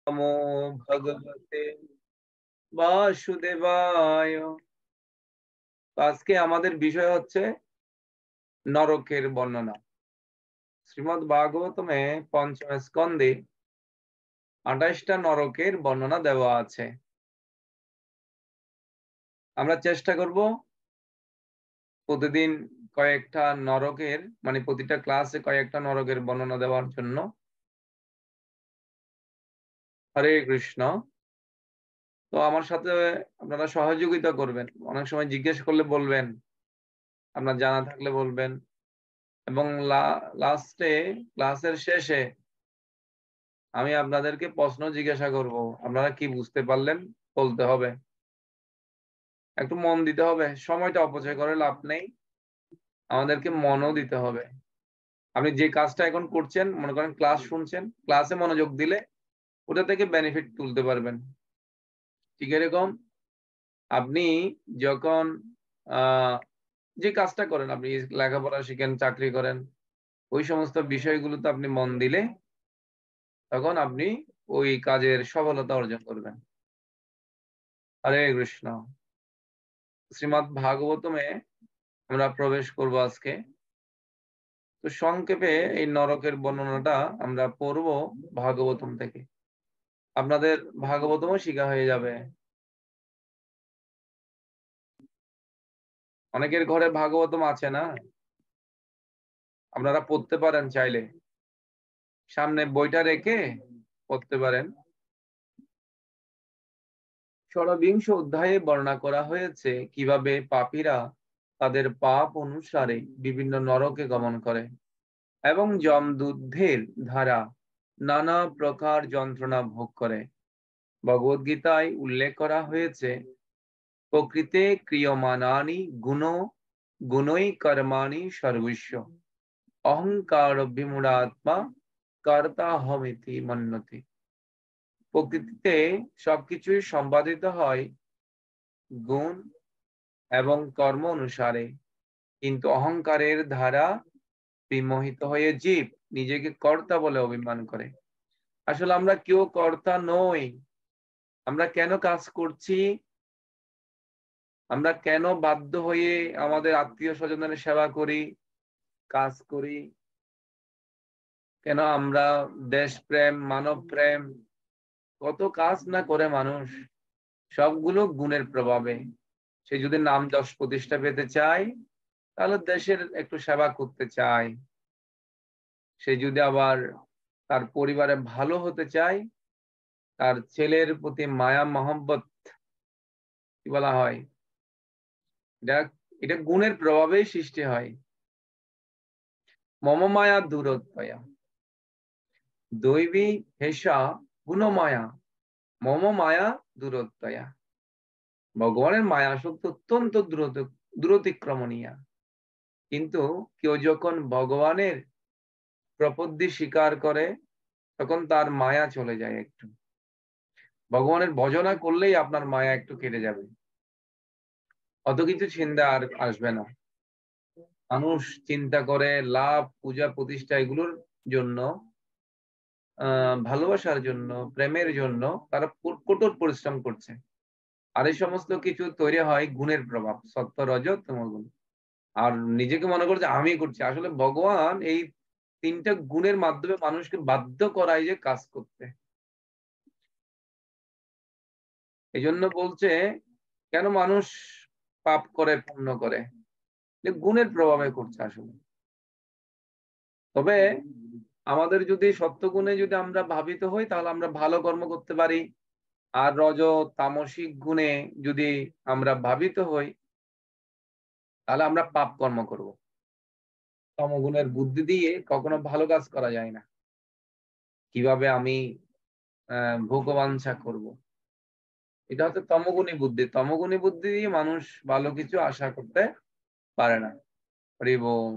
নমো ভগবতে বাসুদেবায়। আজকে আমাদের বিষয় হচ্ছে নরকের বর্ণনা। শ্রীমদ্ ভাগবতমে পঞ্চম স্কন্ধে 28টা নরকের বর্ণনা দেওয়া আছে। আমরা চেষ্টা করব প্রতিদিন কয়েকটা নরকের প্রতিটা ক্লাসে কয়েকটা নরকের বর্ণনা দেওয়ার জন্য। হরে কৃষ্ণ। তো আমার সাথে আপনারা সহযোগিতা করবেন, অনেক সময় জিজ্ঞেস করলে বলবেন, আপনার জানা থাকলে বলবেন, এবং লাস্টে ক্লাসের শেষে আমি আপনাদেরকে প্রশ্ন জিজ্ঞাসা করব, আপনারা কি বুঝতে পারলেন বলতে হবে। একটু মন দিতে হবে, সময়টা অপচয় করে লাভ নেই, আমাদেরকে মনও দিতে হবে। আপনি যে কাজটা এখন করছেন, মনে করেন ক্লাস শুনছেন, ক্লাসে মনোযোগ দিলে ওটা থেকে বেনিফিট তুলতে পারবেন। ঠিক এরকম আপনি যখন যে কাজটা করেন, আপনি লেখাপড়া শিখেন, চাকরি করেন, ওই সমস্ত বিষয়গুলোতে আপনি মন দিলে তখন আপনি ওই কাজের সফলতা অর্জন করবেন। হরে কৃষ্ণ। শ্রীমদ্ ভাগবতমে আমরা প্রবেশ করব আজকে। তো সংক্ষেপে এই নরকের বর্ণনাটা আমরা পড়ব ভাগবতম থেকে। আপনাদের ভাগবতমও শিখা হয়ে যাবে। অনেকের ঘরে ভাগবতম আছে না? আপনারা পড়তে পারেন, চাইলে সামনে বইটা রেখে পড়তে পারেন। ষড়বিংশ অধ্যায়ে বর্ণনা করা হয়েছে কিভাবে পাপীরা তাদের পাপ অনুসারে বিভিন্ন নরকে গমন করে এবং যমদূতের দ্বারা নানা প্রকার যন্ত্রণা ভোগ করে। ভগবদ্গীতায় উল্লেখ করা হয়েছে, প্রকৃতে ক্রিয়মাণানি গুণৈ কর্মাণি সর্বস্ব অহংকার বিমূঢ়াত্মা কর্তাহমিতি মন্যতে। প্রকৃতিতে সবকিছুই সম্পাদিত হয় গুণ এবং কর্ম অনুসারে, কিন্তু অহংকারের দ্বারা বিমোহিত হয়ে জীব নিজেকে কর্তা বলে অভিমান করে। আসলে আমরা কেউ কর্তা নই। আমরা কেন কাজ করছি, আমরা কেন বাধ্য হয়ে আমাদের আত্মীয় স্বজনের সেবা করি, কাজ করি, কেন আমরা দেশপ্রেম, মানব প্রেম, কত কাজ না করে মানুষ, সবগুলো গুণের প্রভাবে। সে যদি নাম যশ প্রতিষ্ঠা পেতে চায়, তাহলে দেশের একটু সেবা করতে চায়। সে যদি আবার তার পরিবারে ভালো হতে চায়, তার ছেলের প্রতি মায়া মহব্বত, কি বলা হয়, এটা এটা গুণের প্রভাবেই সৃষ্টি হয়। মম মায়া দূরত্বয়া দৈবী হেসা গুণমায়া মম মায়া দূরত্বয়া। ভগবানের মায়া শক্তি অত্যন্ত দূরতিক্রমণীয়, কিন্তু কেউ যখন ভগবানের প্রপত্তি স্বীকার করে তখন তার মায়া চলে যায় একটু। ভগবানের ভজনা করলেই আপনার মায়া একটু কেটে যাবে, অত কিছু চিন্তা আর আসবে না। মানুষ চিন্তা করে লাভ, পূজা, প্রতিষ্ঠা এগুলোর জন্য, ভালোবাসার জন্য, প্রেমের জন্য তারা কঠোর পরিশ্রম করছে। আর এই সমস্ত কিছু তৈরি হয় গুণের প্রভাব, সত্য, রজ, তমগুণ। আর নিজেকে মনে করছে আমি করছি, আসলে ভগবান এই তিনটা গুণের মাধ্যমে মানুষকে বাধ্য করায় যে কাজ করতে। এই জন্য বলছে, কেন মানুষ পাপ করে, পুণ্য করে, যে গুণের প্রভাবে করছে আসলে। তবে আমাদের যদি সত্য গুণে যদি আমরা ভাবিত হই, তাহলে আমরা ভালো কর্ম করতে পারি। আর রজ তামসিক গুণে যদি আমরা ভাবিত হই, তাহলে আমরা পাপ কর্ম করব। তমগুণের বুদ্ধি দিয়ে কখনো ভালো কাজ করা যায় না। কিভাবে আমি ভোগবাঞ্ছা করব, এটা হচ্ছে তমগুণী বুদ্ধি। তমগুণী বুদ্ধি দিয়ে মানুষ ভালো কিছু আশা করতে পারে না। হরি বল।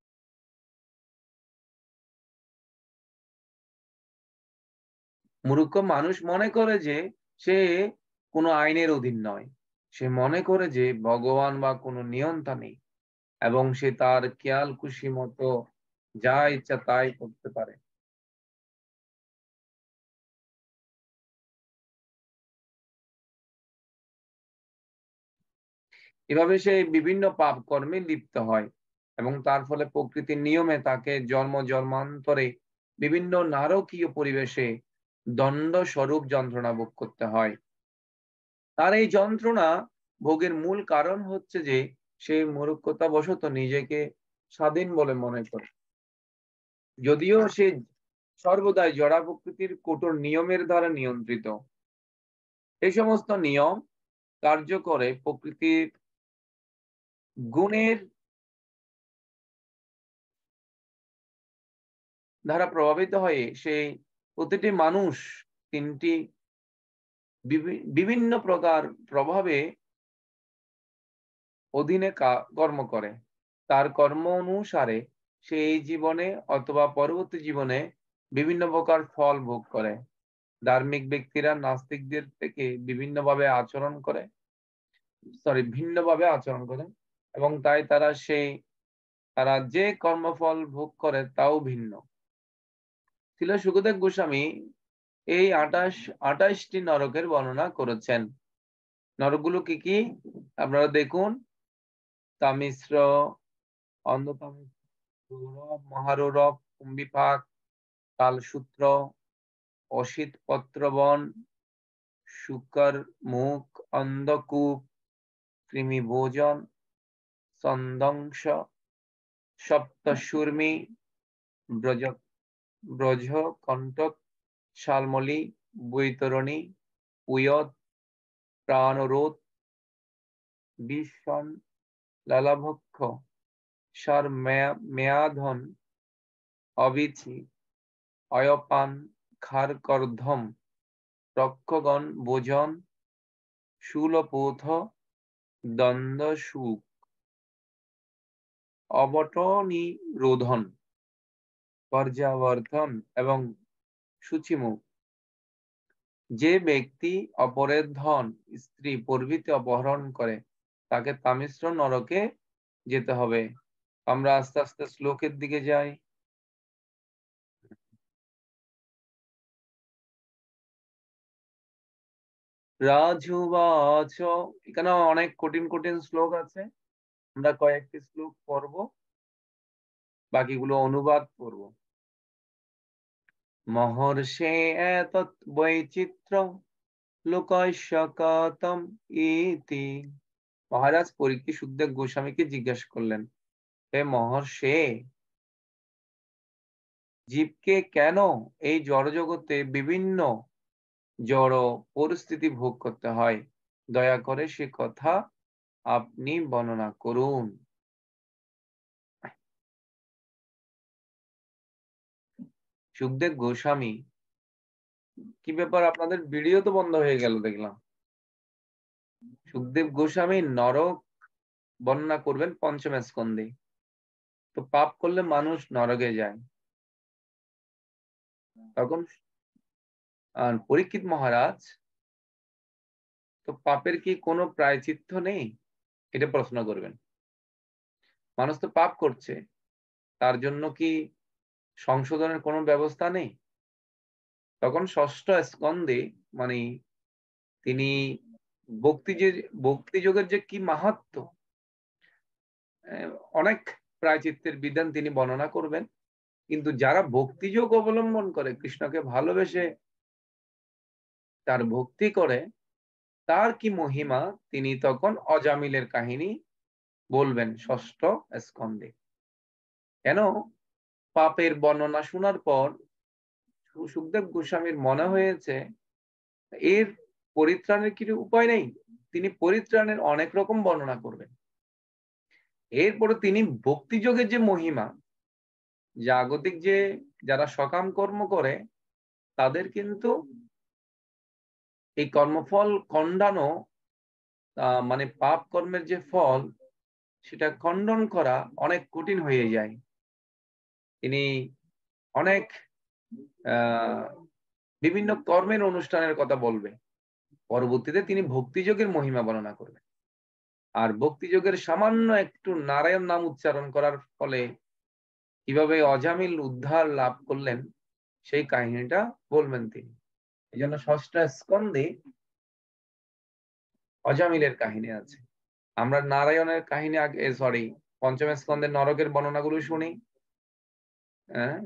মূর্খ মানুষ মনে করে যে সে কোনো আইনের অধীন নয়। সে মনে করে যে ভগবান বা কোনো নিয়ন্ত্রণ নেই, এবং সে তার খেয়াল খুশি মতো যা ইচ্ছা তাই করতে পারে। এভাবে সে বিভিন্ন পাপ কর্মে লিপ্ত হয় এবং তার ফলে প্রকৃতির নিয়মে তাকে জন্ম জন্মান্তরে বিভিন্ন নারকীয় পরিবেশে দণ্ড স্বরূপ যন্ত্রণা ভোগ করতে হয়। তার এই যন্ত্রণা ভোগের মূল কারণ হচ্ছে যে সে মূর্খতাবশত নিজেকে স্বাধীন বলে মনে করে, যদিও সে সর্বদাই জড়া প্রকৃতির কঠোর নিয়মের দ্বারা নিয়ন্ত্রিত। এই সমস্ত নিয়ম কার্য করে প্রকৃতির গুণের দ্বারা প্রভাবিত হয়ে সেই প্রতিটি মানুষ তিনটি বিভিন্ন প্রকার প্রভাবে অধীনে কর্ম করে। তার কর্ম অনুসারে সে এই জীবনে অথবা পরবর্তী জীবনে বিভিন্ন প্রকার ফল ভোগ করে। ধার্মিক ব্যক্তিরা নাস্তিকদের থেকে বিভিন্নভাবে আচরণ করে এবং তাই তারা যে কর্মফল ভোগ করে তাও ভিন্ন। ছিল সুখদেব গোস্বামী এই 28টি নরকের বর্ণনা করেছেন। নরকগুলো কি কি আপনারা দেখুন: তামিশ্র, অন্ধতামিশ্র, মহারৌরব, কুম্ভিপাক, কালসূত্র, অসিত পত্রবন, শুকর মুখ, অন্ধকূপ, কৃমিভোজন, সন্দংশ, সপ্তশূর্মী, ব্রজ কণ্টক, শালমলি, বৈতরণী, পুয়ত, প্রাণরোধ, বিষণ, লালাভক্ষ, সার মেয়াধন, অবিচি, অয়পান, খারকর্ধম, রক্ষগণ, ভোজন, শূলপৌথ, দ্বন্দ্বসুখ, অবটনিরোধন, পর্যাবর্তন এবং সূচিমুখ। যে ব্যক্তি অপরের ধন, স্ত্রী প্রভৃতি অপহরণ করে তাকে তামিশ্র নরকে যেতে হবে। আমরা আস্তে আস্তে শ্লোকের দিকে যাই। রাজুবাচ, এখানে অনেক কঠিন কঠিন শ্লোক আছে। আমরা কয়েকটি শ্লোক পড়ব, বাকিগুলো অনুবাদ করব। মহর্ষে এতৎ বৈচিত্র লোকস্য কতম ইতি। মহারাজ পরীক্ষিত সুখদেব গোস্বামীকে জিজ্ঞাসা করলেন, হে মহর্ষে, জীবকে কেন এই জড়জগতে বিভিন্ন জড় পরিস্থিতি ভোগ করতে হয়? দয়া করে সে কথা আপনি বর্ণনা করুন। সুখদেব গোস্বামী, কি ব্যাপার, আপনাদের ভিডিও তো বন্ধ হয়ে গেল দেখলাম। সুখদেব গোস্বামী নরক বর্ণনা করবেন পঞ্চম স্কন্ধে। তো পাপ করলে মানুষ নরকে যায়। তখন পরীক্ষিত মহারাজ, তো পাপের কি কোনো প্রায়শ্চিত্ত নেই, এটা প্রশ্ন করবেন। মানুষ তো পাপ করছে, তার জন্য কি সংশোধনের কোনো ব্যবস্থা নেই? তখন ষষ্ঠ স্কন্ধে মানে তিনি ভক্তিযোগের যে কি মাহাত্ম্য, অনেক প্রায়চিত্তের বিধান তিনি বর্ণনা করবেন। কিন্তু যারা ভক্তিযোগ অবলম্বন করে, কৃষ্ণকে ভালোবেসে তার ভক্তি করে, তার কি মহিমা তিনি তখন অজামিলের কাহিনী বলবেন ষষ্ঠ স্কন্ধে। কেন পাপের বর্ণনা শোনার পর সুখদেব গোস্বামীর মনে হয়েছে এর পরিত্রাণের কিছু উপায় নেই, তিনি পরিত্রাণের অনেক রকম বর্ণনা করবেন। এরপরে তিনি ভক্তিযোগের যে মহিমা, জাগতিক যে যারা সকাম কর্ম করে তাদের কিন্তু এই কর্মফল খণ্ডানো, মানে পাপ কর্মের যে ফল সেটা খণ্ডন করা অনেক কঠিন হয়ে যায়। তিনি অনেক বিভিন্ন কর্মের অনুষ্ঠানের কথা বলবে। পরবর্তীতে তিনি ভক্তিযোগের মহিমা বর্ণনা করবেন। আর ভক্তিযোগের সামান্য একটু নারায়ণ নাম উচ্চারণ করার ফলে কিভাবে অজামিল উদ্ধার লাভ করলেন সেই কাহিনীটা বলবেন তিনি। এই জন্য ষষ্ঠ স্কন্ধে অজামিলের কাহিনী আছে। আমরা নারায়ণের কাহিনী আগে সরি পঞ্চম স্কন্ধের নরকের বর্ণনাগুলো শুনি। হ্যাঁ,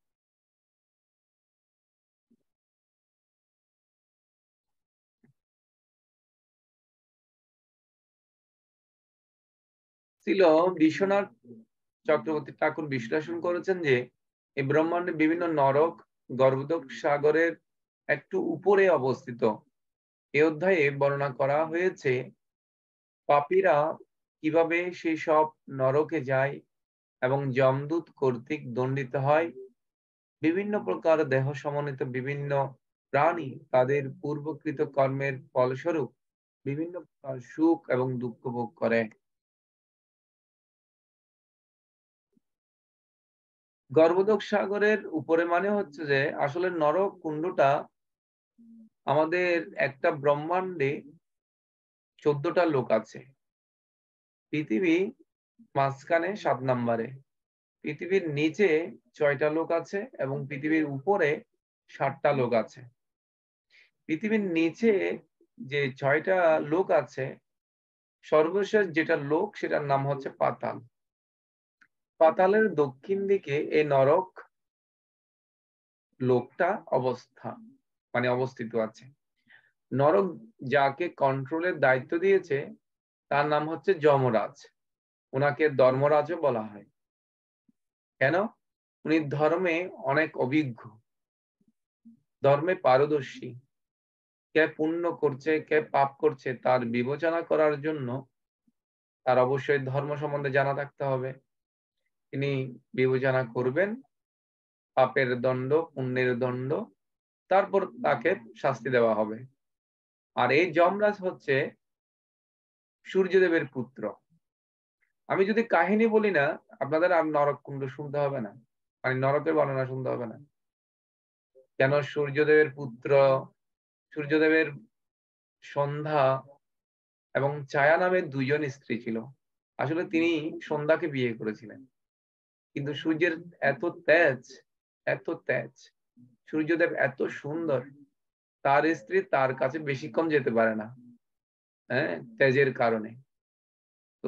ছিল বিশ্বনাথ চক্রবর্তী ঠাকুর বিশ্লেষণ করেছেন যে এই ব্রহ্মাণ্ডে বিভিন্ন নরক গর্ভোদক সাগরের একটু উপরে অবস্থিত। এই অধ্যায়ে বর্ণনা করা হয়েছে পাপীরা কিভাবে সেই সব নরকে যায় এবং যমদূত কর্তৃক দণ্ডিত হয়। বিভিন্ন প্রকার দেহ সমন্বিত বিভিন্ন প্রাণী তাদের পূর্বকৃত কর্মের ফলস্বরূপ বিভিন্ন প্রকার সুখ এবং দুঃখ ভোগ করে। গর্ভোদক সাগরের উপরে মানে হচ্ছে যে আসলে নরক কুণ্ডটা আমাদের একটা ব্রহ্মাণ্ডে 14টা লোক আছে। পৃথিবী মাঝখানে 7 নম্বরে, পৃথিবীর নিচে 6টা লোক আছে এবং পৃথিবীর উপরে 60টা লোক আছে। পৃথিবীর নিচে যে 6টা লোক আছে, সর্বশেষ যেটা লোক সেটার নাম হচ্ছে পাতাল। পাতালের দক্ষিণ দিকে এই নরক লোকটা অবস্থিত আছে। নরক যাকে কন্ট্রোলের দায়িত্ব দিয়েছে তার নাম হচ্ছে যমরাজ। ওনাকে ধর্মরাজও বলা হয়। কেন? উনি ধর্মে অনেক অভিজ্ঞ, ধর্মে পারদর্শী। কে পুণ্য করছে কে পাপ করছে তার বিবেচনা করার জন্য তার অবশ্যই ধর্ম সম্বন্ধে জানা থাকতে হবে। তিনি বিবেচনা করবেন পাপের দণ্ড পুণ্যের দণ্ড, তারপর তাকে শাস্তি দেওয়া হবে। আর এই যমরাজ হচ্ছে সূর্যদেবের পুত্র। আমি যদি কাহিনী বলি না, আপনাদের আর নরক কুণ্ড শুনতে হবে না, মানে নরকের বর্ণনা শুনতে হবে না। কেন? সূর্যদেবের পুত্র, সূর্যদেবের সন্ধ্যা এবং ছায়া নামে 2জন স্ত্রী ছিল। আসলে তিনি সন্ধ্যাকে বিয়ে করেছিলেন, কিন্তু সূর্যের এত তেজ, সূর্যদেব এত সুন্দর, তার স্ত্রী তার কাছে বেশিক্ষণ যেতে পারে না, হ্যাঁ, তেজের কারণে। তো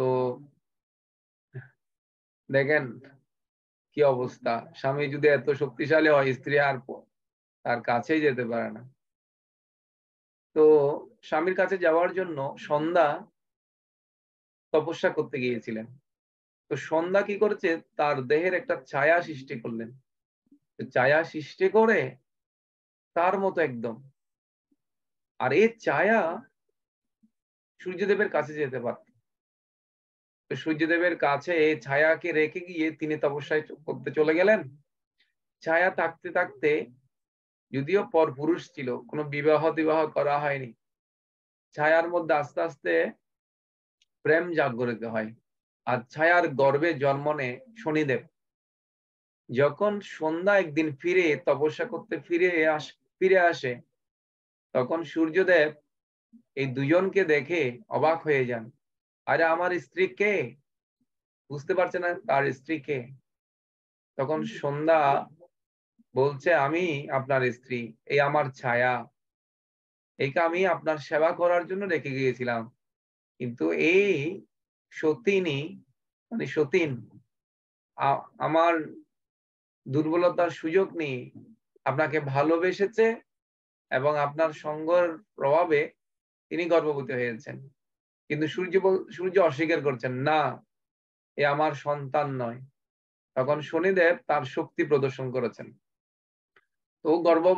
দেখেন কি অবস্থা, স্বামী যদি এত শক্তিশালী হয় স্ত্রী আর তার কাছেই যেতে পারে না। তো স্বামীর কাছে যাওয়ার জন্য সন্ধ্যা তপস্যা করতে গিয়েছিলেন। তো সন্ধ্যা কি করেছে, তার দেহের একটা ছায়া সৃষ্টি করলেন। ছায়া সৃষ্টি করে তার মতো একদম, আর এই ছায়া সূর্যদেবের কাছে যেতে পারত। তো সূর্যদেবের কাছে এই ছায়াকে রেখে গিয়ে তিনি তপস্যায় করতে চলে গেলেন। ছায়া থাকতে থাকতে, যদিও পর পুরুষ ছিল, কোনো বিবাহ করা হয়নি, ছায়ার মধ্যে আস্তে আস্তে প্রেম জাগরিত হয়। আর ছায়ার গর্ভে জন্ম নেয় শনিদেব। যখন সন্ধ্যা একদিন ফিরে তপস্যা করতে ফিরে আসে, তখন সূর্যদেব এই দুজনকে দেখে অবাক হয়ে যান। আরে আমার স্ত্রী কে? বুঝতে পারছে না তার স্ত্রী কে। তখন সন্ধ্যা বলছে, আমি আপনার স্ত্রী, এই আমার ছায়া, একে আমি আপনার সেবা করার জন্য রেখে গিয়েছিলাম। কিন্তু এই সতীনী, মানে সতীন, আমার দুর্বলতার সুযোগ নিয়ে আপনাকে ভালোবেসেছে এবং আপনার সঙ্গের প্রভাবে তিনি গর্ভবতী হয়েছেন। কিন্তু সূর্য অস্বীকার করছেন, না, এ আমার সন্তান নয়। তখন শনিদেব তার শক্তি প্রদর্শন করেছেন। তো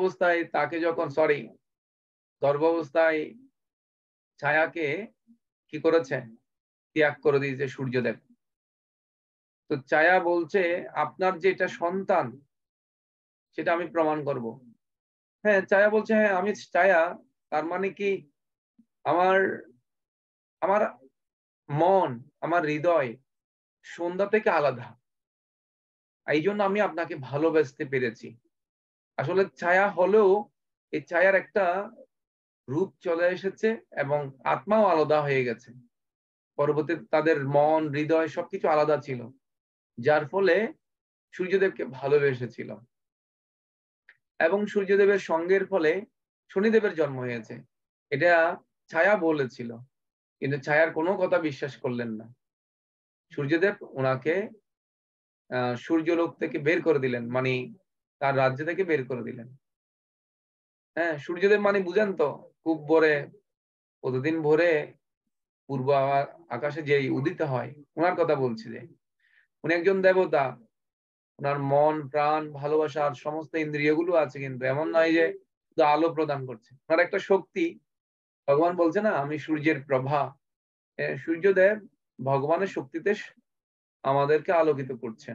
গর্ভাবস্থায় ছায়াকে কি করেছে, ত্যাগ করে দিয়েছে সূর্যদেব। তো ছায়া বলছে, আপনার যেটা সন্তান সেটা আমি প্রমাণ করব। হ্যাঁ, ছায়া বলছে, হ্যাঁ আমি ছায়া, তার মানে কি আমার আমার মন, আমার হৃদয় সন্ধ্যা থেকে আলাদা, এই জন্য আমি আপনাকে ভালোবাসতে পেরেছি। আসলে ছায়া হলেও এই ছায়ার একটা রূপ চলে এসেছে এবং আত্মাও আলাদা হয়ে গেছে। পরবর্তীতে তাদের মন হৃদয় সবকিছু আলাদা ছিল, যার ফলে সূর্যদেবকে ভালোবেসেছিল। এবং সূর্যদেবের সঙ্গের ফলে শনিদেবের জন্ম হয়েছে, এটা ছায়া বলেছিল। কিন্তু ছায়ার কোনো কথা বিশ্বাস করলেন না। সূর্যদেব ওনাকে সূর্যলোক থেকে বের করে দিলেন, মানে তার রাজ্য থেকে বের করে দিলেন। হ্যাঁ, সূর্যদেব মানে বুঝেন তো, খুব ভোরে, প্রতিদিন ভোরে পূর্ব আকাশে যে উদিত হয়, ওনার কথা বলছি। যে উনি একজন দেবতা, ওনার মন প্রাণ ভালোবাসা আর সমস্ত ইন্দ্রিয়গুলো আছে, কিন্তু এমন নয় যে শুধু আলো প্রদান করছে। ওনার একটা শক্তি, ভগবান বলছে না আমি সূর্যের প্রভা। সূর্যদেব ভগবানের শক্তিতে আমাদেরকে আলোকিত করছেন।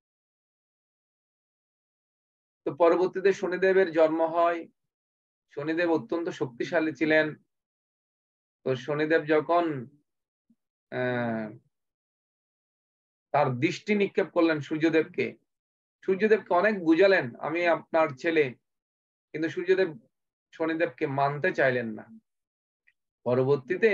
তো পরবর্তীতে শনিদেবের জন্ম হয়। শনিদেব অত্যন্ত শক্তিশালী ছিলেন। তো শনিদেব যখন তার দৃষ্টি নিক্ষেপ করলেন সূর্যদেবকে, সূর্যদেবকে অনেক বুঝালেন আমি আপনার ছেলে, কিন্তু সূর্যদেব শনিদেবকে মানতে চাইলেন না। পরবর্তীতে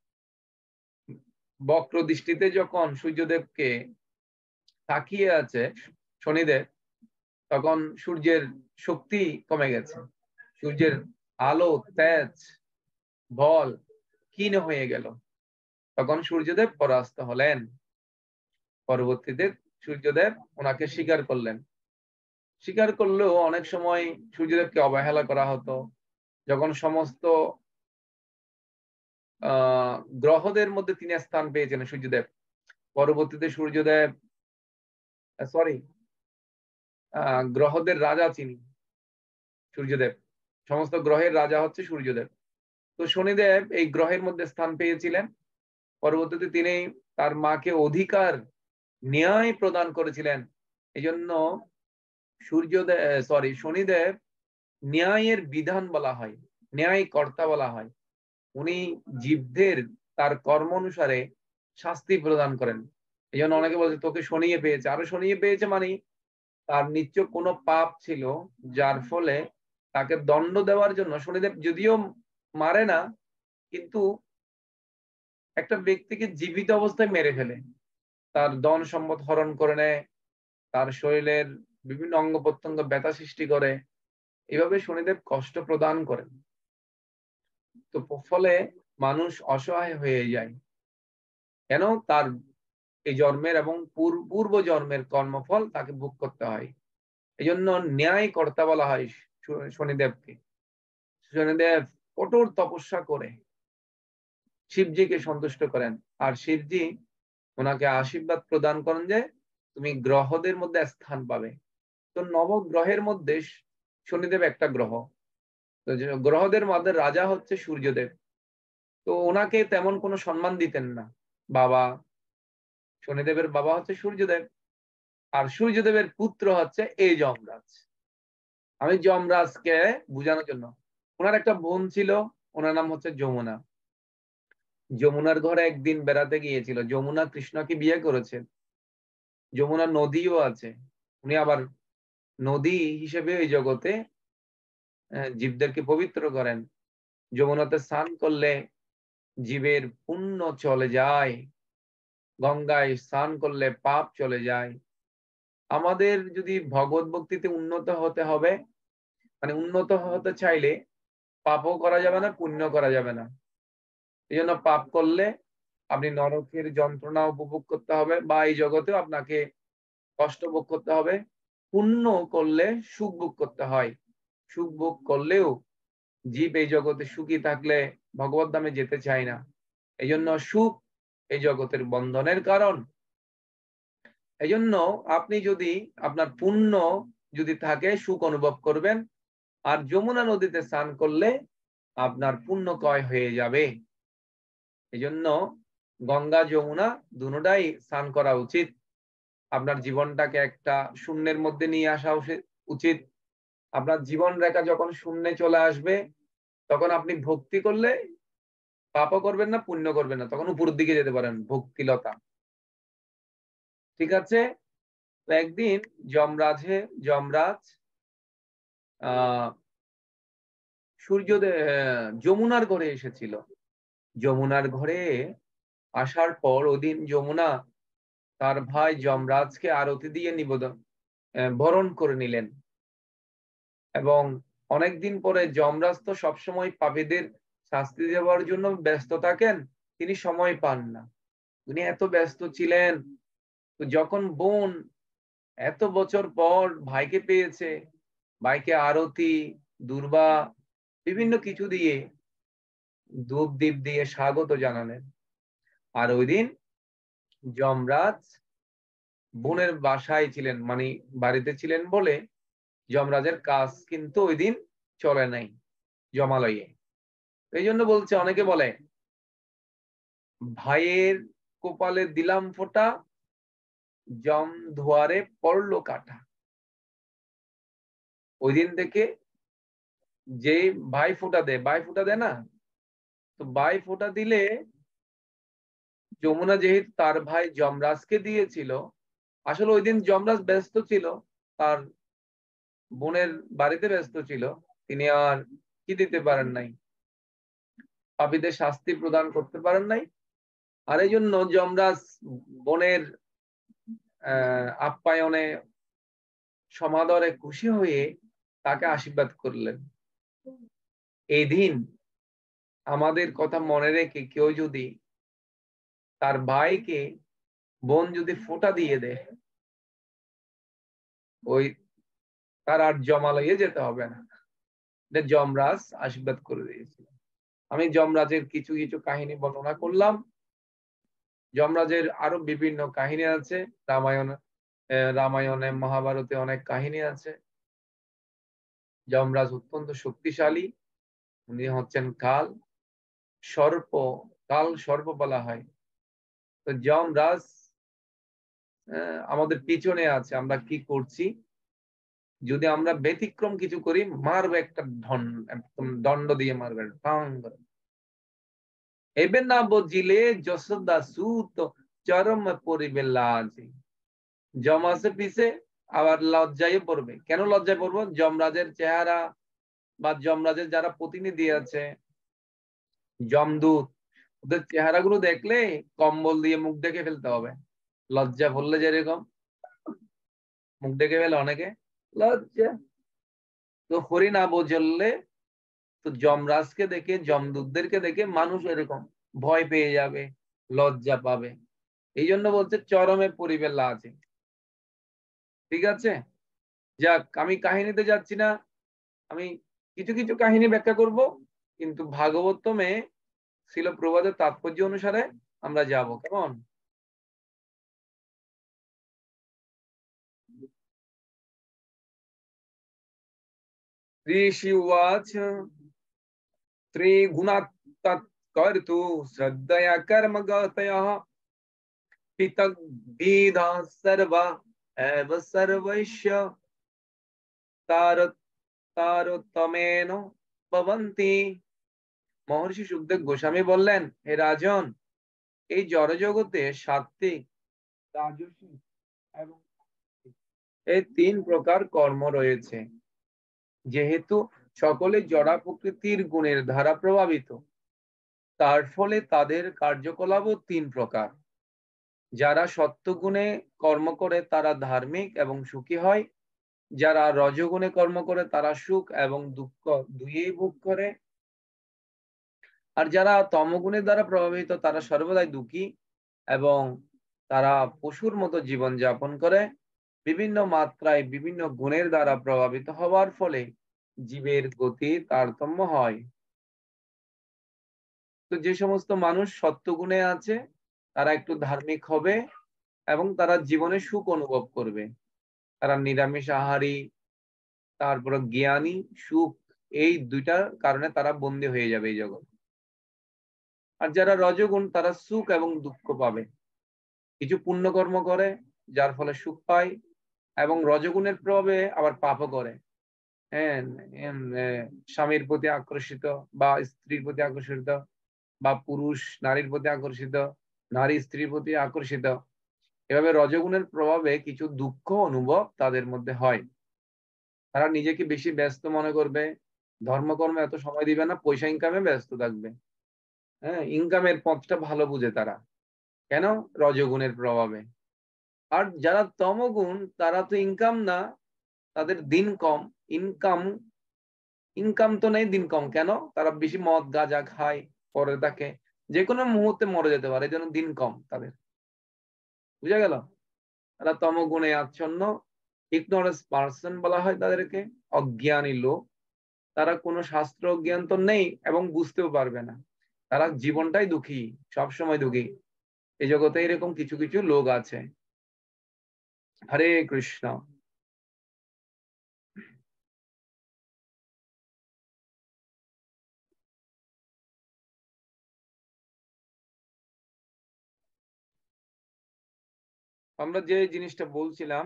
বক্র দৃষ্টিতে যখন সূর্যদেবকে তাকিয়ে আছে শনিদেব, তখন সূর্যের শক্তি কমে গেছে, সূর্যের আলো তেজ বল ক্ষীণ হয়ে গেল। তখন সূর্যদেব পরাস্ত হলেন। পরবর্তীতে সূর্যদেব ওনাকে স্বীকার করলেন। স্বীকার করলেও অনেক সময় সূর্যদেবকে অবহেলা করা হতো। যখন সমস্ত গ্রহদের মধ্যে তিনি স্থান পেয়েছিলেন সূর্যদেব, পরবর্তীতে সূর্যদেব সরি গ্রহদের রাজা তিনি, সূর্যদেব সমস্ত গ্রহের রাজা হচ্ছে সূর্যদেব। তো শনিদেব এই গ্রহের মধ্যে স্থান পেয়েছিলেন। পরবর্তীতে তিনি তার মাকে অধিকার ন্যায় প্রদান করেছিলেন। এই জন্য শনিদেব ন্যায়ের বিধান বলা হয়, ন্যায় কর্তা বলা হয়। উনি জীবদের তার কর্ম অনুসারে শাস্তি প্রদান করেন। এই জন্য অনেকে বলছে তোকে শনিয়ে পেয়েছে, আরো শনিয়ে পেয়েছে মানে তার নিশ্চয় কোনো পাপ ছিল, যার ফলে তাকে দণ্ড দেওয়ার জন্য শনিদেব যদিও মারে না, কিন্তু একটা ব্যক্তিকে জীবিত অবস্থায় মেরে ফেলে, তার ধন সম্পদ হরণ করে নেয়, তার শরীরের বিভিন্ন অঙ্গ প্রত্যঙ্গ ব্যথা সৃষ্টি করে। এভাবে শনিদেব কষ্ট প্রদান করেন। তো ফলে মানুষ অসহায় হয়ে যায়, কেন তার এই জন্মের এবং পূর্ব জন্মের কর্মফল তাকে ভোগ করতে হয়। এই জন্য ন্যায় কর্তা বলা হয় শনিদেবকে। শনিদেব কঠোর তপস্যা করে শিবজিকে সন্তুষ্ট করেন, আর শিবজি ওনাকে আশীর্বাদ প্রদান করেন যে তুমি গ্রহদের মধ্যে স্থান পাবে। তো নবগ্রহের মধ্যে শনিদেব একটা গ্রহ। তো গ্রহদের মধ্যে রাজা হচ্ছে সূর্যদেব। তো ওনাকে তেমন কোনো সম্মান দিতেন না বাবা। শনিদেবের বাবা হচ্ছে সূর্যদেব, আর সূর্যদেবের পুত্র হচ্ছে এই যমরাজ। আমি যমরাজকে বোঝানোর জন্য, ওনার একটা বোন ছিল, ওনার নাম হচ্ছে যমুনা। যমুনার ঘরে একদিন বেড়াতে গিয়েছিল। যমুনা কৃষ্ণকে বিয়ে করেছেন। যমুনা নদীও আছে, উনি আবার নদী হিসেবে এই জগতে জীবদেরকে পবিত্র করেন। যমুনাতে স্নান করলে জীবের পুণ্য চলে যায়, গঙ্গায় স্নান করলে পাপ চলে যায়। আমাদের যদি ভগবত ভক্তিতে উন্নত হতে হবে, মানে উন্নত হতে চাইলে পাপও করা যাবে না, পুণ্য করা যাবে না। এই জন্য পাপ করলে আপনি নরকের যন্ত্রণা উপভোগ করতে হবে, বা এই জগতেও আপনাকে কষ্ট ভোগ করতে হবে। পুণ্য করলে সুখ ভোগ করতে হয়। সুখ ভোগ করলেও জীব এই জগতে সুখী থাকলে ভগবত ধামে যেতে চায় না। এই জন্য সুখ এই জগতের বন্ধনের কারণ। এই জন্য আপনি যদি আপনার পুণ্য যদি থাকে সুখ অনুভব করবেন, আর যমুনা নদীতে স্নান করলে আপনার পুণ্য ক্ষয় হয়ে যাবে। এই জন্য গঙ্গা যমুনা দুটোটাই স্নান করা উচিত। আপনার জীবনটাকে একটা শূন্যের মধ্যে নিয়ে আসা উচিত। আপনার জীবন রেখা যখন শূন্যে চলে আসবে, তখন আপনি ভক্তি করলে পাপও করবেন না, পুণ্য করবেন না, তখন উপরের দিকে যেতে পারেন ভক্তিলতা। ঠিক আছে। তো একদিন যমরাজ আহ যমুনার ঘরে এসেছিল। যমুনার ঘরে আসার পর ওদিন যমুনা তার ভাই যমরাজকে আরতি দিয়ে বরণ করে নিলেন। এবং অনেকদিন পরে যমরাজ তো সবসময় পাপীদের শাস্তি দেওয়ার জন্য ব্যস্ত থাকেন, তিনি সময় পান না, উনি এত ব্যস্ত ছিলেন। তো যখন বোন এত বছর পর ভাইকে পেয়েছে, ভাইকে আরতি, দূর্বা, বিভিন্ন কিছু দিয়ে, ধূপ দীপ দিয়ে স্বাগত জানালেন। আর ওই দিন যমরাজ বোনের বাসায় ছিলেন, মানে বাড়িতে ছিলেন বলে যমরাজের কাজ কিন্তু ওই দিন চলে নাই জমালয়ে। এই জন্য বলছে, অনেকে বলে ভাইয়ের কপালে দিলাম ফোঁটা, জম ধোয়ারে পড়লো কাটা। ওই দিন থেকে যে ভাই ফোঁটা দেয় না, তো ভাই ফোঁটা দিলে যমুনা যেহেতু তার ভাই যমরাজকে দিয়েছিল, আসলে ওই দিন যমরাজ ব্যস্ত ছিল, তার বোনের বাড়িতে ব্যস্ত ছিল, তিনি আর কি দিতে পারেন নাই, পাপীদের শাস্তি প্রদান করতে পারেন নাই। আর এই জন্য যমরাজ বোনের আপ্যায়নে সমাদরে খুশি হয়ে তাকে আশীর্বাদ করলেন। এই দিন আমাদের কথা মনে রেখে কেউ যদি তার ভাইকে বোন যদি ফোঁটা দিয়ে দেয়, ওই তার আর জমালয়ে যেতে হবে না, যমরাজ আশীর্বাদ করে দিয়েছিল। আমি যমরাজের কিছু কিছু কাহিনী বর্ণনা করলাম। যমরাজের আরো বিভিন্ন কাহিনী আছে, রামায়ণে মহাভারতে অনেক কাহিনী আছে। যমরাজ অত্যন্ত শক্তিশালী, উনি হচ্ছেন কাল সর্প, কাল সর্প বলা হয়। তো যমরাজ আমাদের পিছনে আছে, আমরা কি করছি, যদি আমরা ব্যতিক্রম কিছু করি মারবে, একটা দণ্ড দিয়ে মারবে, এবে না বুঝিলে যশোদা সুত চরম পরিবে লাজে। যম আছে পিছে, আবার লজ্জায় পড়বে। কেন লজ্জায় পড়বো? যমরাজের চেহারা বা যমরাজের যারা প্রতিনিধি আছে, যমদূত, ওদের চেহারা গুলো দেখলে কম্বল দিয়ে মুখ ঢেকে ফেলতে হবে। লজ্জা বললে যেরকম মুখ ঢেকে ফেলে অনেকে, লজ্জা। তো হরি না বোঝলে, তো যমরাজকে দেখে, যমদূতদেরকে দেখে মানুষ এরকম ভয় পেয়ে যাবে, লজ্জা পাবে। এই জন্য বলছে চরমে পরিবে লাজে। ঠিক আছে, যাক, আমি কাহিনীতে যাচ্ছি না, আমি কিছু কিছু কাহিনী ব্যাখ্যা করব, কিন্তু ভাগবতমে ছিল প্রবাদের তাৎপর্য অনুসারে আমরা যাব। কেমন? ঋষি উবাচ ত্রিগুণাত্তৎকর্তু শ্রদ্ধয়া কর্মগতয়ঃ পৃথগ্বিধা সর্বা এব সর্বস্য তারতম্যেন ভবন্তি। মহর্ষি সুখদেব গোস্বামী বললেন, হে রাজন, এই জড়জগতে সাত্ত্বিক, রাজসিক এবং এই তিন প্রকার কর্ম রয়েছে। যেহেতু সকলে জড়া প্রকৃতির গুণের দ্বারা প্রভাবিত, তার ফলে তাদের কার্যকলাপও তিন প্রকার। যারা সত্যগুণে কর্ম করে তারা ধার্মিক এবং সুখী হয়, যারা রজগুণে কর্ম করে তারা সুখ এবং দুঃখ দুইয়েই ভোগ করে, আর যারা তমগুণের দ্বারা প্রভাবিত তারা সর্বদাই দুঃখী এবং তারা পশুর মতো জীবন যাপন করে। বিভিন্ন মাত্রায় বিভিন্ন গুণের দ্বারা প্রভাবিত হওয়ার ফলে জীবের গতি তারতম্য হয়। তো যে সমস্ত মানুষ সত্যগুণে আছে তারা একটু ধার্মিক হবে এবং তারা জীবনে সুখ অনুভব করবে। তারা নিরামিষ আহারী, তারপর জ্ঞানী, সুখ, এই দুইটার কারণে তারা বন্দী হয়ে যাবে এই জগৎ। আর যারা রজগুণ তারা সুখ এবং দুঃখ পাবে, কিছু পুণ্যকর্ম করে যার ফলে সুখ পায়, এবং রজগুণের প্রভাবে আবার পাপও করে। হ্যাঁ, স্বামীর প্রতি আকর্ষিত বা স্ত্রীর প্রতি আকর্ষিত, বা পুরুষ নারীর প্রতি আকর্ষিত, নারী স্ত্রীর প্রতি আকর্ষিত। এভাবে রজগুণের প্রভাবে কিছু দুঃখ অনুভব তাদের মধ্যে হয়। তারা নিজেকে বেশি ব্যস্ত মনে করবে, ধর্মকর্মে এত সময় দিবে না, পয়সা ইনকামে ব্যস্ত থাকবে। হ্যাঁ, ইনকামের পথটা ভালো বুঝে তারা। কেন? রজগুণের প্রভাবে। আর যারা তমগুণ তারা তো ইনকাম না, তাদের দিন কম, ইনকাম ইনকাম তো নেই, দিন কম। কেন? তারা বেশি মদ গাঁজা খায়, পরে থাকে, যে কোনো মুহূর্তে মরে যেতে পারে, এই জন্য দিন কম তাদের। বুঝা গেল? তারা তমগুণে আচ্ছন্ন, ইগনোরেন্স পার্সন বলা হয় তাদেরকে, অজ্ঞানী লোক। তারা কোনো শাস্ত্র জ্ঞান তো নেই এবং বুঝতেও পারবে না। তারা জীবনটাই দুঃখী, সবসময় দুঃখী। এই জগতে এরকম কিছু কিছু লোক আছে। হরে কৃষ্ণ। আমরা যে জিনিসটা বলছিলাম,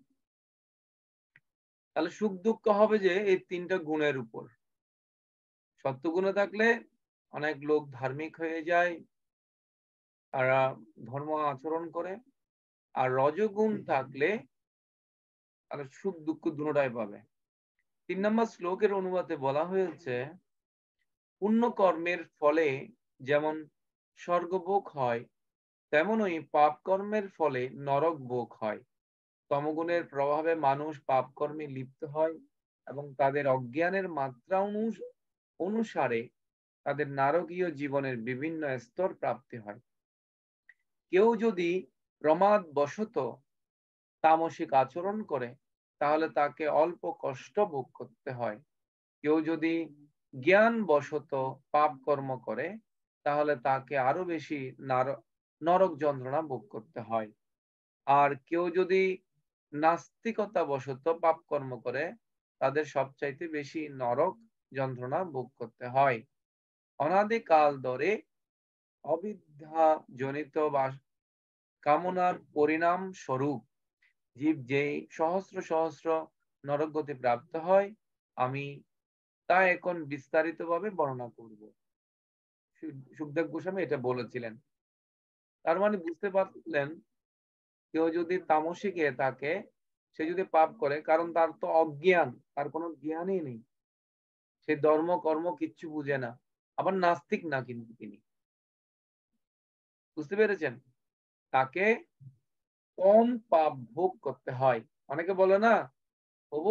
তাহলে সুখ দুঃখ হবে যে এই তিনটা গুণের উপর। সত্যগুণে থাকলে অনেক লোক ধার্মিক হয়ে যায়, তারা ধর্ম আচরণ করে। আর রজগুণ থাকলে তারা সুখ দুঃখ দুটোটাই পাবে। 3 নম্বর শ্লোকের অনুবাদে বলা হয়েছে, পুণ্য কর্মের ফলে যেমন স্বর্গভোগ হয়, তেমনই পাপ কর্মের ফলে নরক ভোগ হয়। তমগুণের প্রভাবে মানুষ পাপ কর্মে লিপ্ত হয় এবং তাদের অজ্ঞানের মাত্রা অনুসারে তাদের নারকীয় জীবনের বিভিন্ন স্তর প্রাপ্তি হয়। কেউ যদি প্রমাদ বশত তামসিক আচরণ করে, তাহলে তাকে অল্প কষ্ট ভোগ করতে হয়। কেউ যদি জ্ঞান বশত পাপ কর্ম করে, তাহলে তাকে আরো বেশি নরক যন্ত্রণা ভোগ করতে হয়। আর কেউ যদি নাস্তিকতা বশত পাপ কর্ম করে, তাদের সবচাইতে বেশি নরক যন্ত্রণা ভোগ করতে হয়। অনাদিকাল ধরে অবিদ্যা জনিত বা কামনার পরিণাম স্বরূপ জীব যে সহস্র সহস্র নরকগতি প্রাপ্ত হয়, আমি তা এখন বিস্তারিতভাবে বর্ণনা করব। সুখদেব গোস্বামী এটা বলেছিলেন। তার মানে বুঝতে পারলেন, কেউ যদি তামসিকে থাকে, সে যদি পাপ করে, কারণ তার তো অজ্ঞান, তার কোনো জ্ঞানই নেই, সে ধর্ম কর্ম কিচ্ছু বুঝে না। আবার নাস্তিক না কিন্তু তিনি, বুঝতে পেরেছেন? তাকে কম পাপ ভোগ করতে হয়। অনেকে বলে না, প্রভু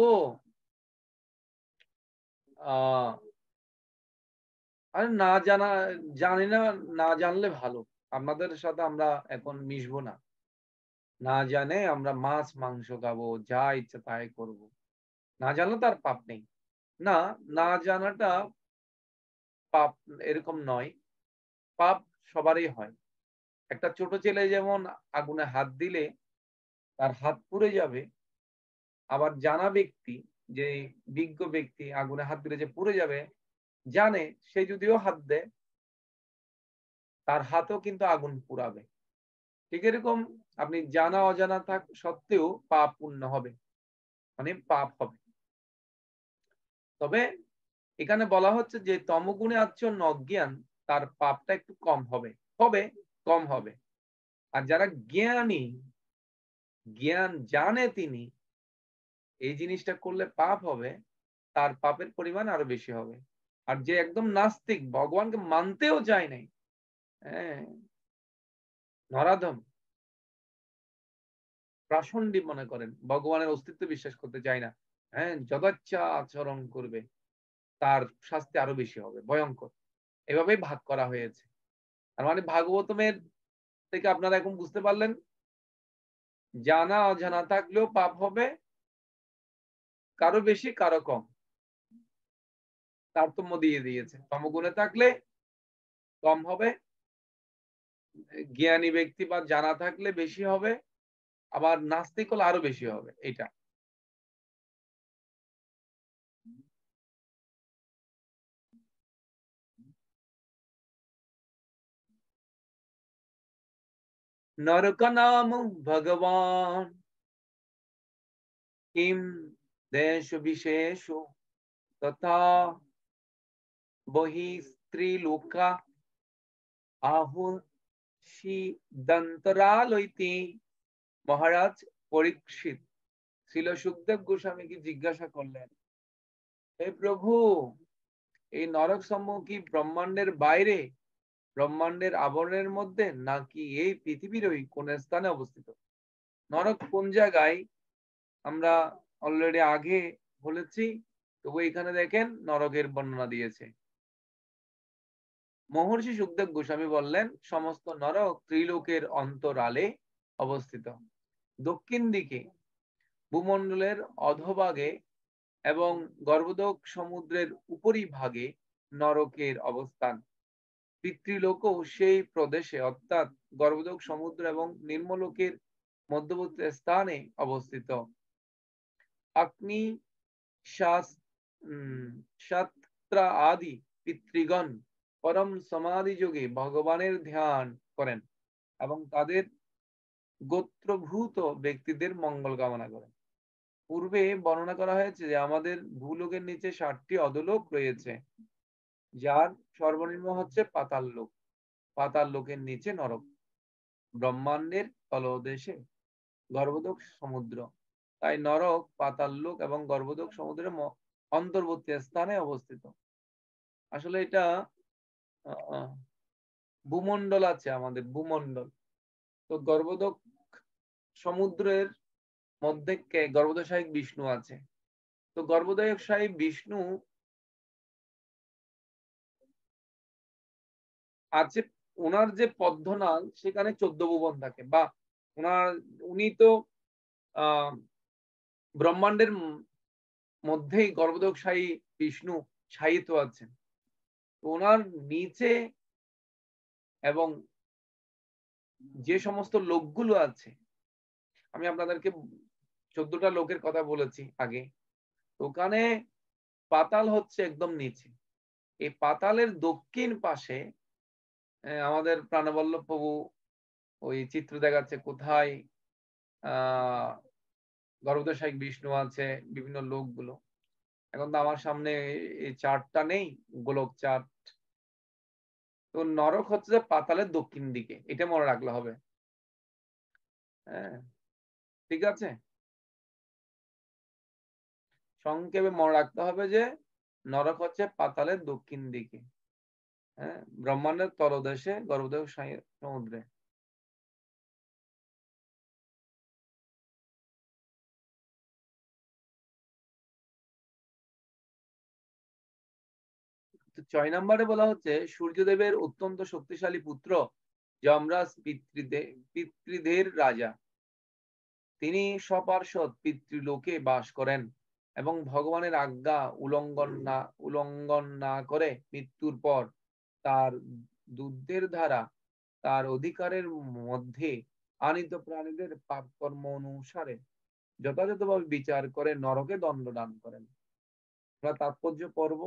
আরে না জানা, জানি না, না জানলে ভালো, আপনাদের সাথে আমরা এখন মিশবো না, না জানে আমরা মাছ মাংস খাবো, যা ইচ্ছা তাই করব, না জানলে তার পাপ নেই। না, না জানাটা পাপ এরকম নয়, পাপ সবারই হয়। একটা ছোট ছেলে যেমন আগুনে হাত দিলে তার হাত পুড়ে যাবে, আবার জানা ব্যক্তি, যে বিজ্ঞ ব্যক্তি, আগুনে হাত দিলে যে পুড়ে যাবে জানে, সে যদিও হাত দেয় তার হাতও কিন্তু আগুন পুড়াবে। ঠিক এরকম আপনি জানা অজানা থাক সত্ত্বেও পাপ পূর্ণ হবে, মানে পাপ হবে। তবে এখানে বলা হচ্ছে যে তমগুণে আচ্ছন্ন অজ্ঞান, তার পাপটা একটু কম হবে, হবে কম হবে। আর যারা জ্ঞানী, জ্ঞান জানে তিনি এই জিনিসটা করলে পাপ হবে, তার পাপের পরিমাণ আরো বেশি হবে। আর যে একদম নাস্তিক, ভগবানকে মানতেও চায় নাই, হ্যাঁ, নরাধম, প্রাসন্ডি মনে করেন, ভগবানের অস্তিত্ব বিশ্বাস করতে চায় না, হ্যাঁ, যদাচ্ছা আচরণ করবে, তার শাস্তি আরো বেশি হবে, ভয়ঙ্কর। এভাবেই ভাগ করা হয়েছে। তার মানে ভাগবতমের থেকে আপনারা এখন বুঝতে পারলেন, জানা অজানা থাকলেও পাপ হবে, কারো বেশি কারো কম, তারতম্য দিয়ে দিয়েছে। তমগুণে থাকলে কম হবে, জ্ঞানী ব্যক্তি বা জানা থাকলে বেশি হবে, আবার নাস্তিক হলে আরো বেশি হবে। এটা नरक नाम भगवान किम देश विशेष तथा बहि स्त्रीलोका আহুষিদন্তরালইতি। মহারাজ পরীক্ষিত ছিল সুখদেব গোস্বামীকে জিজ্ঞাসা করলেন, হে প্রভু, এই নরক সমূহ কি ব্রহ্মাণ্ডের বাইরে, ব্রহ্মাণ্ডের আবরণের মধ্যে, নাকি এই পৃথিবীর ওই কোন স্থানে অবস্থিত? নরক কোন জায়গায় আমরা অলরেডি আগে বলেছি, তবু এখানে দেখেন নরকের বর্ণনা দিয়েছে। মহর্ষি সুখদেব গোস্বামী বললেন, সমস্ত নরক ত্রিলোকের অন্তরালে অবস্থিত। দক্ষিণ দিকে ভূমণ্ডলের অধোভাগে এবং গর্ভোদক সমুদ্রের উপরিভাগে নরকের অবস্থান। পিতৃলোকও সেই প্রদেশে অর্থাৎ গর্ভোদক সমুদ্র এবং নিম্নলোকের মধ্যবর্তী স্থানে অবস্থিত। অগ্নি শাস্ত্রা আদি পিতৃগণ পরম সমাধি যোগে ভগবানের ধ্যান করেন এবং তাদের গোত্রভূত ব্যক্তিদের মঙ্গল কামনা করেন। পূর্বে বর্ণনা করা হয়েছে যে আমাদের ভূলোকের নিচে 7টি অধোলোক রয়েছে, যার সর্বনিম্ন হচ্ছে পাতাল লোক। পাতাল লোকের নিচে নরক, ব্রহ্মাণ্ডের তলদেশে গর্ভোদক সমুদ্র। তাই নরক পাতাল লোক এবং গর্ভোদক সমুদ্রের অন্তর্বর্তী স্থানে অবস্থিত। আসলে এটা ভূমণ্ডল আছে, আমাদের ভূমণ্ডল। তো গর্ভোদক সমুদ্রের মধ্যে গর্ভোদশায়ী বিষ্ণু আছে। তো গর্ভোদশায়ী বিষ্ণু আছে, ওনার যে পদ্মনাল সেখানে 14 ভুবন থাকে, বা উনি তো ব্রহ্মাণ্ডের মধ্যেই গর্ভোদকশায়ী বিষ্ণু শায়িত আছেন। ওনার নিচে এবং যে সমস্ত লোকগুলো আছে, আমি আপনাদেরকে 14টা লোকের কথা বলেছি আগে। ওখানে পাতাল হচ্ছে একদম নিচে। এই পাতালের দক্ষিণ পাশে আমাদের প্রাণবল্লভ প্রভু ওই চিত্র দেখাচ্ছে কোথায় গর্ভোদশায়ী বিষ্ণু আছে, বিভিন্ন লোকগুলো। এখন তো আমার সামনে এই চার্টটা নেই, গোলক চার্ট। তো নরক হচ্ছে যে পাতালের দক্ষিণ দিকে, এটা মনে রাখলে হবে। হ্যাঁ, ঠিক আছে। সংক্ষেপে মনে রাখতে হবে যে নরক হচ্ছে পাতালের দক্ষিণ দিকে, হ্যাঁ, ব্রহ্মাণ্ডের তলদেশে গর্ভোদক সমুদ্রে। তো 6 নম্বরে বলা হচ্ছে সূর্যদেবের অত্যন্ত শক্তিশালী পুত্র যমরাজ পিতৃদের রাজা। তিনি সপার্ষদ পিতৃলোকে বাস করেন এবং ভগবানের আজ্ঞা উল্লঙ্ঘন না করে মৃত্যুর পর তার দুধের দ্বারা তার অধিকারের মধ্যে আনিত প্রাণীদের পাপ কর্ম অনুসারে যথাযথভাবে বিচার করে নরকে দণ্ড দান করেন। আমরা তাৎপর্য পর্ব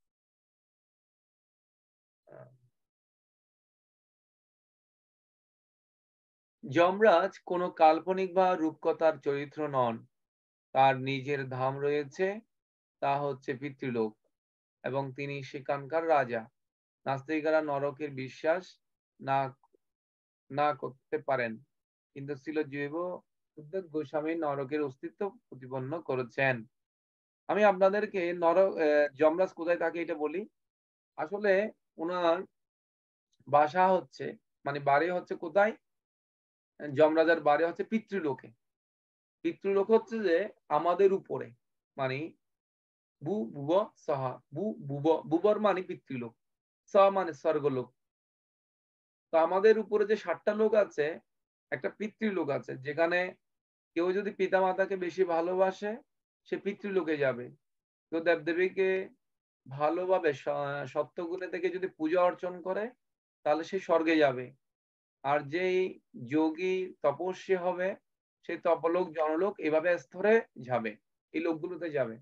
যমরাজ কোনো কাল্পনিক বা রূপকথার চরিত্র নন। তার নিজের ধাম রয়েছে, তা হচ্ছে পিতৃলোক, এবং তিনি সেখানকার রাজা। নাস্তিকেরা নরকের বিশ্বাস না না করতে পারেন, কিন্তু ছিল জৈব সুখদেব গোস্বামী নরকের অস্তিত্ব প্রতিপন্ন করেছেন। আমি আপনাদেরকে যমরাজ কোথায় থাকে এটা বলি। আসলে ওনার বাসা হচ্ছে, মানে বাড়ি হচ্ছে কোথায়, যমরাজার বাড়ি হচ্ছে পিতৃলোকে। পিতৃলোক হচ্ছে যে আমাদের উপরে, মানে ভুব সহা, ভুবর মানে পিতৃলোক, সহ মানে স্বর্গলোক। তো আমাদের উপরে যে 7টা লোক আছে, একটা পিতৃলোক আছে, যেখানে কেউ যদি পিতা মাতাকে বেশি ভালোবাসে সে পিতৃলোকে যাবে। কেউ দেবদেবীকে ভালোভাবে সত্যগুণে থেকে যদি পূজা অর্চন করে তাহলে সে স্বর্গে যাবে। আর যেই যোগী তপস্বী হবে সে তপলোক জনলোক এভাবে স্তরে যাবে, এই লোকগুলোতে যাবে।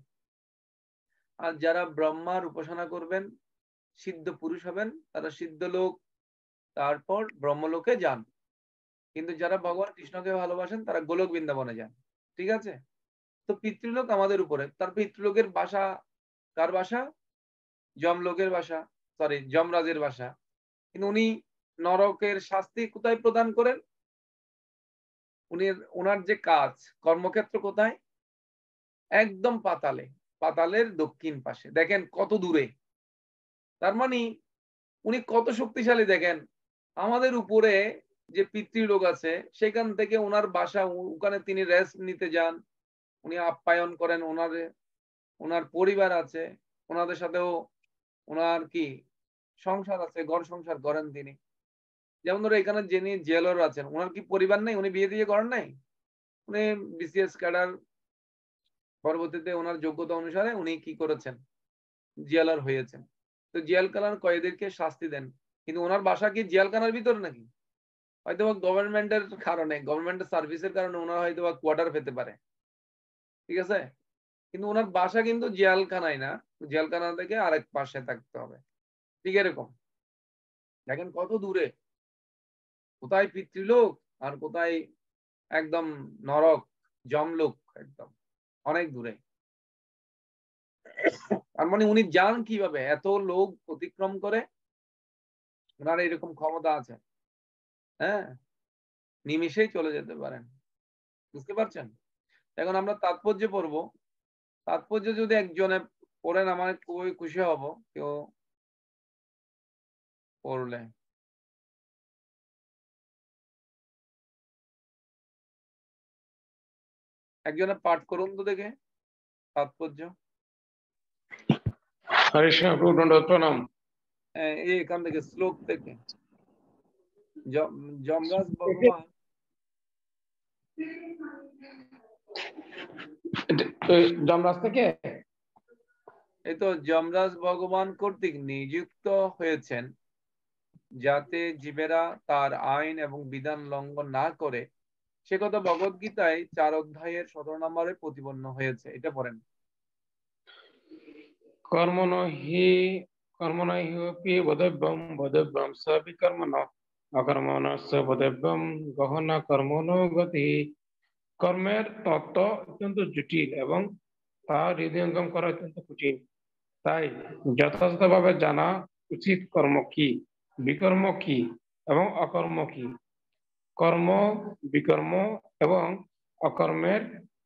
আর যারা ব্রহ্মার উপাসনা করবেন, সিদ্ধ পুরুষ হবেন, তারা সিদ্ধ লোক, তারপর ব্রহ্মলোকে যান। কিন্তু যারা ভগবান কৃষ্ণকে ভালোবাসেন তারা গোলক বৃন্দাবনে যান। ঠিক আছে। তো পিতৃলোক আমাদের উপরে, তার পিতৃলোকের বাসা কার বাসা? যমলোকের বাসা, সরি যমরাজের বাসা। কিন্তু উনি নরকের শাস্তি কোথায় প্রদান করেন? উনি ওনার যে কাজ কর্মক্ষেত্র কোথায়? একদম পাতালে, পাতালের দক্ষিণ পাশে। দেখেন কত দূরে। তার মানে উনি কত শক্তিশালী দেখেন। আমাদের উপরে যে পিতৃলোক আছে সেখান থেকে ওনার বাসা, ওখানে তিনি রেস্ট নিতে যান, উনি আপ্যায়ন করেন, ওনার পরিবার আছে, ওনাদের সাথেও ওনার কি সংসার আছে, ঘর সংসার করেন তিনি। যেমন ধরো এখানে যিনি জেলার আছেন, ওনার কি পরিবার নেই? উনি বিয়ে দিয়ে করেন নাই? উনি বিসিএস ক্যাডার, পরবর্তীতে ওনার যোগ্যতা অনুসারে উনি কি করেছেন? জেলার হয়েছেন। তো জেলখানার কয়েদিদেরকে শাস্তি দেন। কিন্তু ওনার বাসা কি জেলখানার ভিতরে নাকি? হয়তোবা গভর্নমেন্টের কারণে, গভর্নমেন্টের সার্ভিসের কারণে ওনারা হয়তোবা কোয়ার্টার পেতে পারে। ঠিক আছে? কিন্তু ওনার বাসা কিন্তু জেলখানায় না। জেলখানা থেকে আরেক পাশে থাকতে হবে। ঠিক এরকম। দেখেন কত দূরে। কোথায় পিতৃলোক আর কোথায় একদম নরক, যমলোক একদম। অনেক দূরে। তার মানে উনি যান কিভাবে? এত লোক অতিক্রম করে ওনার এরকম ক্ষমতা আছে। হ্যাঁ? নিমিষেই চলে যেতে পারেন। বুঝতে পারছেন? এখন আমরা তাৎপর্য পড়বো। তাৎপর্য যদি একজনে পড়েন আমার খুবই খুশি হব কেউ পড়লে। একজনে পাঠ করুন তো দেখে তাৎপর্য। হরে কৃষ্ণ প্রভু, দণ্ডবত প্রণাম। এখান থেকে শ্লোক থেকে যমরাজ ভগবান যমরাজ থেকে এই তো যমরাজ ভগবান কর্তৃক নিযুক্ত হয়েছেন যাতে জীবেরা তার আইন এবং বিধান লঙ্ঘন না করে, সে কথা ভগবদ গীতায় 4 অধ্যায়ের 17 নম্বরে প্রতিপন্ন হয়েছে। এটা পড়েন। কর্মণহি বদব্যম বদব্যম স বিকর্মণ অকর্মণ স বদব্যম গহনা কর্মণো গতি। কর্মের তত্ত্ব অত্যন্ত জটিল এবং তা হৃদয়ঙ্গম করা অত্যন্ত কঠিন। তাই যথাযথভাবে জানা উচিত কর্ম কি, বিকর্ম কি এবং অকর্ম কি। কর্ম, বিকর্ম এবং অকর্মের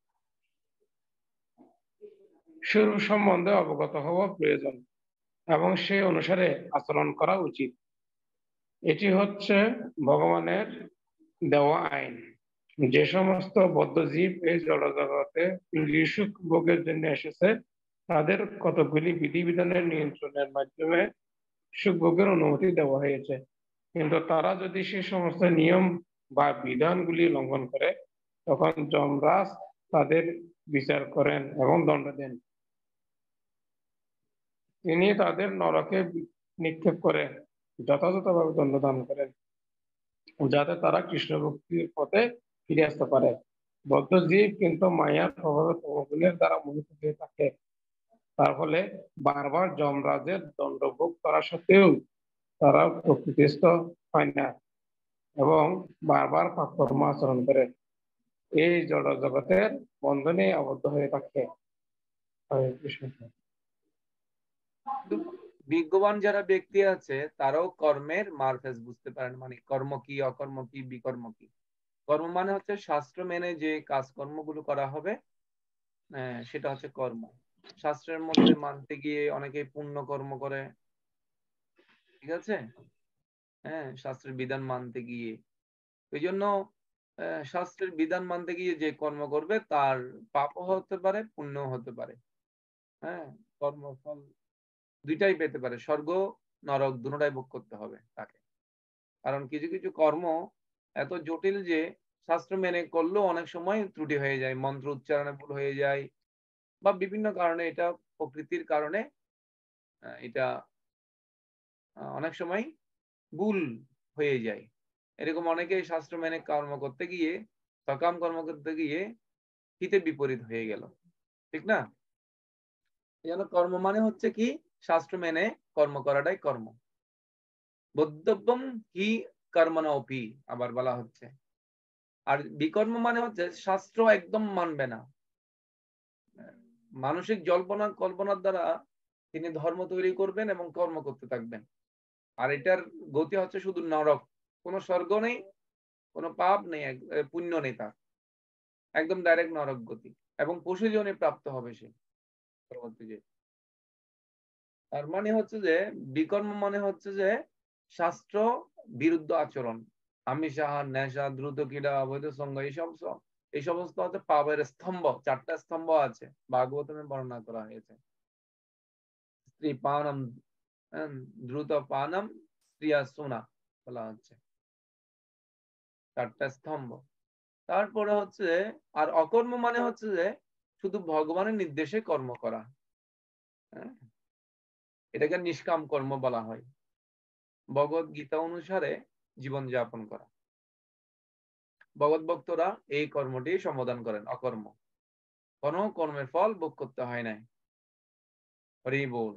স্বরূপ সম্বন্ধে অবগত হওয়া প্রয়োজন এবং সেই অনুসারে আচরণ করা উচিত। এটি হচ্ছে ভগবানের দেওয়া আইন। যে সমস্ত বদ্ধ জীব এই জড়জগতে ইন্দ্রিয় সুখ ভোগের জন্য এসেছে, তাদের কতগুলি বিধিবিধানের নিয়ন্ত্রণের মাধ্যমে সুখ ভোগের অনুমতি দেওয়া হয়েছে। কিন্তু তারা যদি সেই সমস্ত নিয়ম বা বিধানগুলি লঙ্ঘন করে, তখন যমরাজ তাদের বিচার করেন এবং দণ্ড দেন। তিনি তাদের নরকে নিক্ষেপ করে যথাযথভাবে দণ্ডদান করেন, যাতে তারা কৃষ্ণ ভক্তির পথে ফিরে আসতে পারে। বদ্ধ জীব কিন্তু মায়ার প্রভাবে তমোগুণের দ্বারা মোহিত হয়ে থাকে। তার ফলে বারবার যমরাজের দণ্ডভোগ করা সত্ত্বেও তারা প্রকৃতিস্থ হয় না এবং বারবার পাপকর্ম আচরণ করে এই জড় জগতের বন্ধনে আবদ্ধ হয়ে থাকে। হরে কৃষ্ণ। বিজ্ঞবান যারা ব্যক্তি আছে তারাও কর্মের মারফেজ বুঝতে পারেন, মানে কর্ম কি, অকর্ম কি, বিকর্ম কি। কর্ম মানে হচ্ছে শাস্ত্র মেনে যে কাজকর্মগুলো করা হবে, সেটা হচ্ছে কর্ম। শাস্ত্রের মধ্যে মানতে গিয়ে অনেকে পুণ্য কর্ম করে। ঠিক আছে? হ্যাঁ, শাস্ত্রের বিধান মানতে গিয়ে ওই জন্য শাস্ত্রের বিধান মানতে গিয়ে যে কর্ম করবে তার পাপও হতে পারে, পুণ্যও হতে পারে। হ্যাঁ, কর্মফল দুইটাই পেতে পারে, স্বর্গ নরক দুটোটাই ভোগ করতে হবে তাকে। কারণ কিছু কিছু কর্ম এত জটিল যে শাস্ত্র মেনে করলেও অনেক সময় ত্রুটি হয়ে যায়, মন্ত্র উচ্চারণে ভুল হয়ে যায় বা বিভিন্ন কারণে, এটা প্রকৃতির কারণে এটা অনেক সময় ভুল হয়ে যায়। এরকম অনেকেই শাস্ত্র মেনে কর্ম করতে গিয়ে, সকাম কর্ম করতে গিয়ে হিতে বিপরীত হয়ে গেল। ঠিক না? এই জন্য কর্ম মানে হচ্ছে কি, শাস্ত্র মেনে কর্ম করাটাই কর্ম। বদ্ধব্যম কি কর্মণা অপি আবার বলা হচ্ছে। আর বিকর্ম মানে হচ্ছে শাস্ত্র একদম মানবে না, মানসিক জল্পনা কল্পনার দ্বারা তিনি ধর্ম তৈরি করবেন এবং কর্ম করতে থাকবেন। আর এটার গতি হচ্ছে শুধু নরক, কোনো স্বর্গ নেই, কোনো পাপ নেই, পুণ্য নেই, তার একদম ডাইরেক্ট নরক গতি এবং পশুজনে প্রাপ্ত হবে সে পরবর্তী যে। তার মানে হচ্ছে যে বিকর্ম মানে হচ্ছে যে শাস্ত্র বিরুদ্ধ আচরণ, আমিষ আহার, নেশা, দ্রুত ক্রীড়া, অবৈধ সঙ্গ, এই সমস্ত হচ্ছে পাপের স্তম্ভ। 4টা স্তম্ভ আছে, ভাগবতমে বর্ণনা করা হয়েছে। স্ত্রী পানম, দ্রুত পানম ক্রিয়া সোনা বলা হচ্ছে, 4টা স্তম্ভ। তারপরে হচ্ছে আর অকর্ম মানে হচ্ছে যে শুধু ভগবানের নির্দেশে কর্ম করা, হ্যাঁ, এটাকে নিষ্কাম কর্ম বলা হয়। ভগবত গীতা অনুসারে জীবন যাপন করা, ভগবত ভক্তরা এই কর্মটি সম্বোধন করেন অকর্ম, কোন কর্মের ফল ভোগ করতে হয় নাই। হরি বল।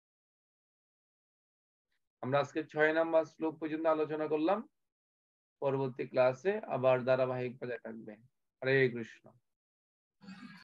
আমরা আজকে 6 নম্বর শ্লোক পর্যন্ত আলোচনা করলাম, পরবর্তী ক্লাসে আবার ধারাবাহিক ভাবে থাকবে। হরে কৃষ্ণ।